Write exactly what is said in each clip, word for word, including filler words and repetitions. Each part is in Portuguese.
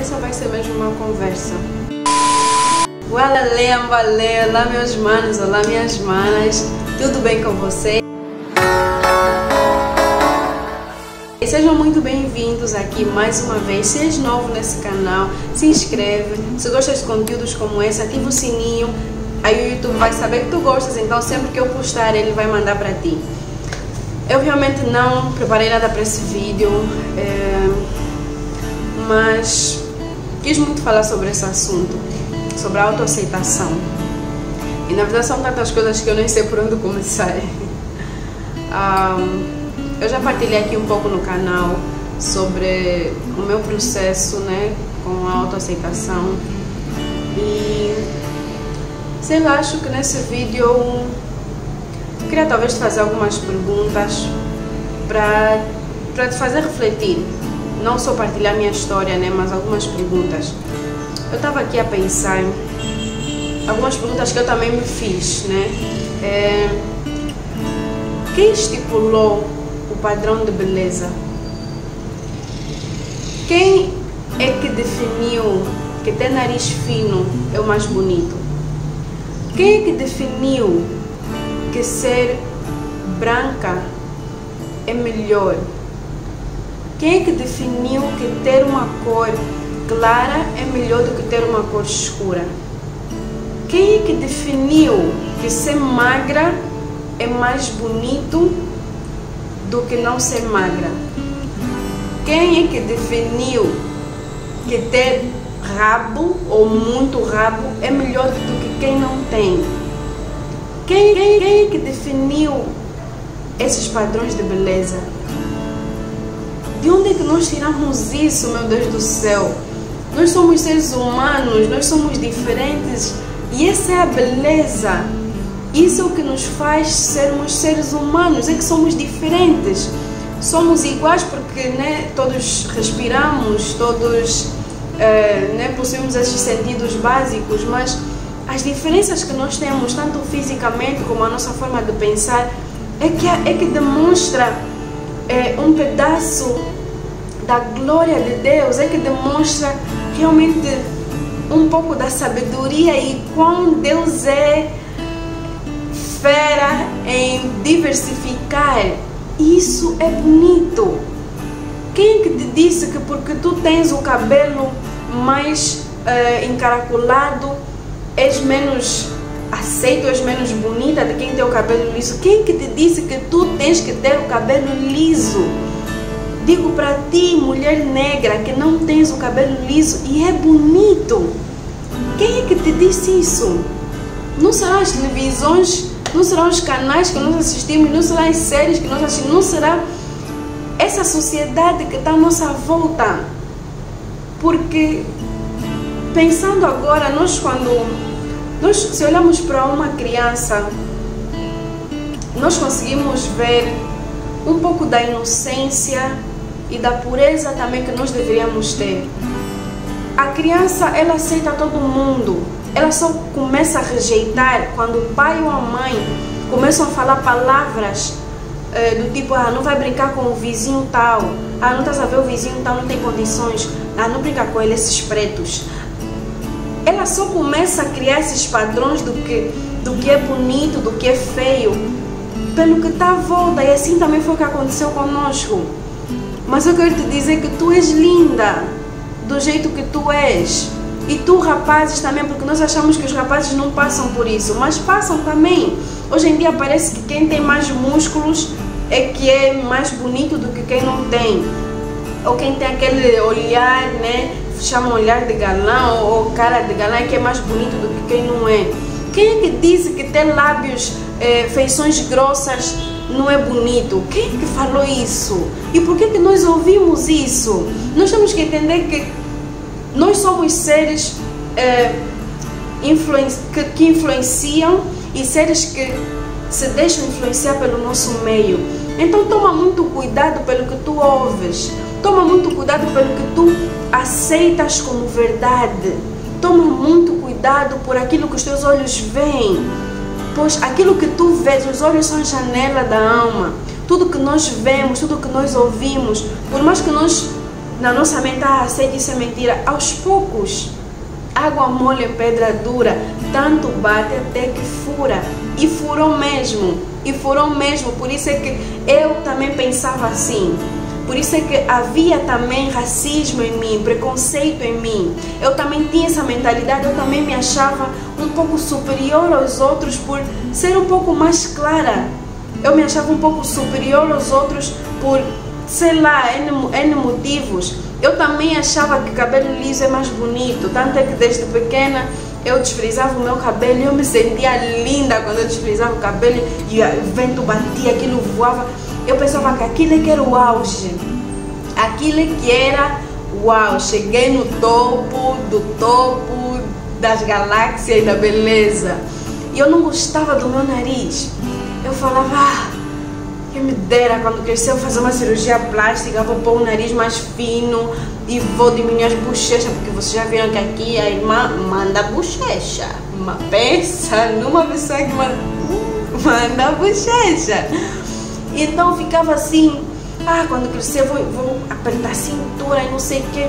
essa vai ser mesmo uma conversa. Olá, olá meus manos, olá minhas manas, tudo bem com vocês? Sejam muito bem-vindos aqui mais uma vez. Se és novo nesse canal, se inscreve. Se gostas de conteúdos como esse, ativa o sininho. Aí o YouTube vai saber que tu gostas, então sempre que eu postar ele vai mandar para ti. Eu realmente não preparei nada para esse vídeo, é... mas quis muito falar sobre esse assunto, sobre a autoaceitação. E na verdade são tantas coisas que eu nem sei por onde começar. um, eu já partilhei aqui um pouco no canal sobre o meu processo, né, com a autoaceitação. E sei lá, acho que nesse vídeo eu queria talvez te fazer algumas perguntas para para te fazer refletir. Não só partilhar minha história, né, mas algumas perguntas. Eu estava aqui a pensar algumas perguntas que eu também me fiz, né? É, quem estipulou o padrão de beleza? Quem é que definiu que ter nariz fino é o mais bonito? Quem é que definiu que ser branca é melhor? Quem é que definiu que ter uma cor clara é melhor do que ter uma cor escura? Quem é que definiu que ser magra é mais bonito do que não ser magra? Quem é que definiu que ter rabo ou muito rabo é melhor do que quem não tem? Quem, quem, quem é que definiu esses padrões de beleza? De onde é que nós tiramos isso, meu Deus do céu? Nós somos seres humanos, nós somos diferentes e essa é a beleza. Isso é o que nos faz sermos seres humanos, é que somos diferentes. Somos iguais porque, né, todos respiramos, todos uh, né, possuímos esses sentidos básicos, mas as diferenças que nós temos, tanto fisicamente como a nossa forma de pensar, é que, é que demonstra é, um pedaço da glória de Deus, é que demonstra realmente um pouco da sabedoria e quão Deus é fera em diversificar. Isso é bonito. Quem que te disse que porque tu tens o cabelo mais uh, encaracolado és menos aceito, és menos bonita de quem tem o cabelo liso? Quem que te disse que tu tens que ter o cabelo liso? Digo para ti, mulher negra, que não tens o cabelo liso e é bonito. Quem é que te disse isso? Não serão as televisões, não serão os canais que nós assistimos, não serão as séries que nós assistimos, não será essa sociedade que está à nossa volta. Porque, pensando agora, nós quando nós, se olhamos para uma criança, nós conseguimos ver um pouco da inocência e da pureza também que nós deveríamos ter. A criança, ela aceita todo mundo. Ela só começa a rejeitar quando o pai ou a mãe começam a falar palavras uh, do tipo: ah, não vai brincar com o vizinho tal, ah, não estás a ver o vizinho tal, não tem condições, ah, não brinca com ele, esses pretos. Ela só começa a criar esses padrões do que, do que é bonito, do que é feio, pelo que está à volta, e assim também foi o que aconteceu conosco. Mas eu quero te dizer que tu és linda do jeito que tu és. E tu, rapazes, também, porque nós achamos que os rapazes não passam por isso, mas passam também. Hoje em dia parece que quem tem mais músculos é que é mais bonito do que quem não tem. Ou quem tem aquele olhar, né, chamam olhar de galã, ou cara de galã, que é mais bonito do que quem não é. Quem é que disse que ter lábios, é, feições grossas não é bonito? Quem é que falou isso? E por que que nós ouvimos isso? Nós temos que entender que nós somos seres é, influen que, que influenciam e seres que se deixam influenciar pelo nosso meio. Então toma muito cuidado pelo que tu ouves. Toma muito cuidado pelo que tu aceitas como verdade. Toma muito cuidado por aquilo que os teus olhos veem. Pois aquilo que tu vês, os olhos são a janela da alma. Tudo que nós vemos, tudo que nós ouvimos, por mais que nós na nossa mente, ah, sei que isso é mentira. Aos poucos, água mole em pedra dura, tanto bate até que fura. E furou mesmo, e furou mesmo. Por isso é que eu também pensava assim. Por isso é que havia também racismo em mim, preconceito em mim. Eu também tinha essa mentalidade, eu também me achava um pouco superior aos outros por ser um pouco mais clara. Eu me achava um pouco superior aos outros por, sei lá, N, N motivos. Eu também achava que cabelo liso é mais bonito, tanto é que desde pequena eu desfrizava o meu cabelo e eu me sentia linda quando eu desfrizava o cabelo e o vento batia, aquilo voava. Eu pensava que aquilo é que era o auge, aquilo é que era uau, cheguei no topo do topo das galáxias da beleza. E eu não gostava do meu nariz. Eu falava, ah, que me dera quando crescer eu fazer uma cirurgia plástica, vou pôr o nariz mais fino e vou diminuir as bochechas, porque vocês já viram que aqui a irmã manda bochecha. Uma pensa numa pessoa que manda, manda bochecha. Então eu ficava assim, ah, quando crescer vou, vou apertar a cintura e não sei o quê.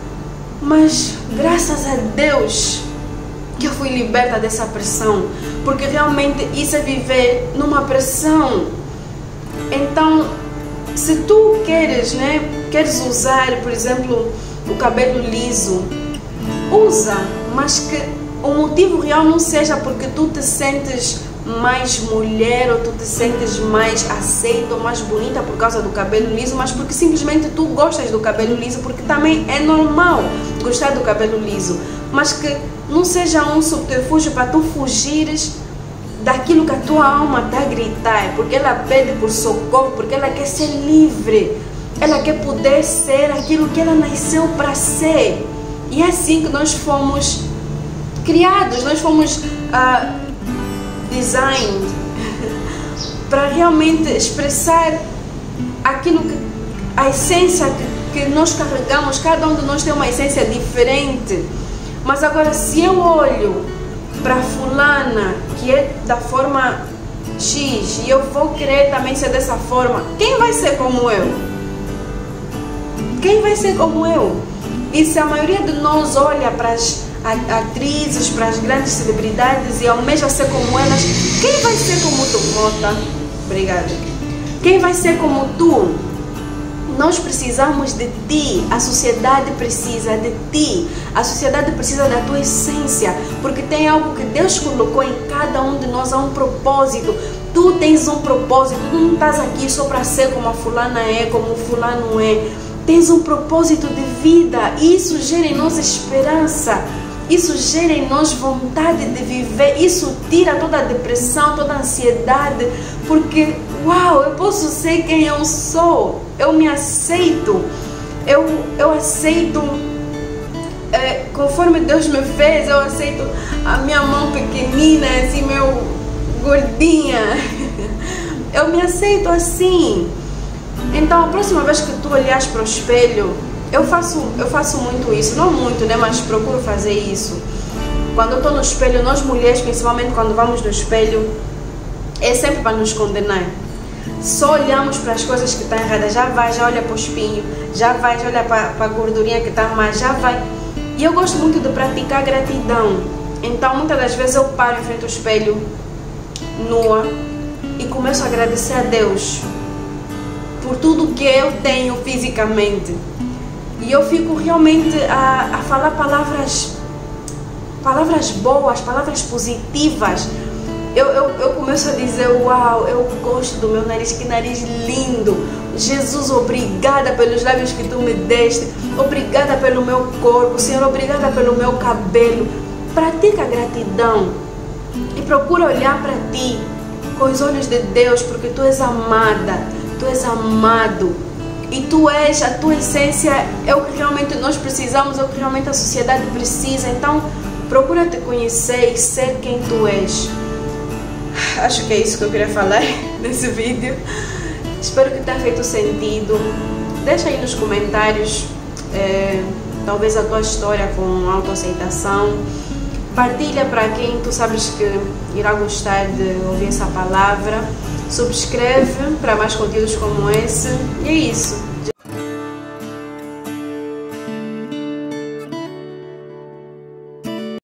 Mas graças a Deus que eu fui liberta dessa pressão, porque realmente isso é viver numa pressão. Então, se tu queres, né, queres usar, por exemplo, o cabelo liso, usa, mas que o motivo real não seja porque tu te sentes mais mulher ou tu te sentes mais aceita ou mais bonita por causa do cabelo liso, mas porque simplesmente tu gostas do cabelo liso, porque também é normal gostar do cabelo liso, mas que não seja um subterfúgio para tu fugires daquilo que a tua alma está a gritar, porque ela pede por socorro, porque ela quer ser livre, ela quer poder ser aquilo que ela nasceu para ser. E é assim que nós fomos criados, nós fomos uh, designed para realmente expressar aquilo que, a essência que, que nós carregamos. Cada um de nós tem uma essência diferente. Mas agora, se eu olho para fulana que é da forma X e eu vou querer também ser dessa forma, quem vai ser como eu? Quem vai ser como eu? E se a maioria de nós olha para as atrizes, para as grandes celebridades e almeja ser como elas, quem vai ser como tu? Mota, obrigada. Quem vai ser como tu? Nós precisamos de ti, a sociedade precisa de ti, a sociedade precisa da tua essência, porque tem algo que Deus colocou em cada um de nós, há um propósito. Tu tens um propósito, tu não estás aqui só para ser como a fulana é, como o fulano é. Tens um propósito de vida e isso gera em nós esperança, isso gera em nós vontade de viver, isso tira toda a depressão, toda a ansiedade, porque uau, eu posso ser quem eu sou, eu me aceito, eu, eu aceito é, conforme Deus me fez, eu aceito a minha mão pequenina, assim, meu gordinha, eu me aceito assim. Então a próxima vez que tu olhas para o espelho, eu faço, eu faço muito isso, não muito, né, mas procuro fazer isso. Quando eu estou no espelho, nós mulheres, principalmente quando vamos no espelho, é sempre para nos condenar. Só olhamos para as coisas que estão erradas, já vai, já olha para o espinho, já vai, já olha para, para a gordurinha que está mais, já vai. E eu gosto muito de praticar gratidão. Então muitas das vezes eu paro em frente ao espelho, nua, e começo a agradecer a Deus por tudo que eu tenho fisicamente. E eu fico realmente a, a falar palavras, palavras boas, palavras positivas. Eu, eu, eu começo a dizer, uau, eu gosto do meu nariz, que nariz lindo. Jesus, obrigada pelos lábios que tu me deste. Obrigada pelo meu corpo, Senhor, obrigada pelo meu cabelo. Pratica a gratidão e procura olhar para ti com os olhos de Deus, porque tu és amada. Tu és amado e tu és, a tua essência é o que realmente nós precisamos, é o que realmente a sociedade precisa. Então procura te conhecer e ser quem tu és. Acho que é isso que eu queria falar nesse vídeo. Espero que tenha feito sentido. Deixa aí nos comentários é, talvez a tua história com autoaceitação. Partilha para quem tu sabes que irá gostar de ouvir essa palavra. Subscreve para mais conteúdos como esse. E é isso.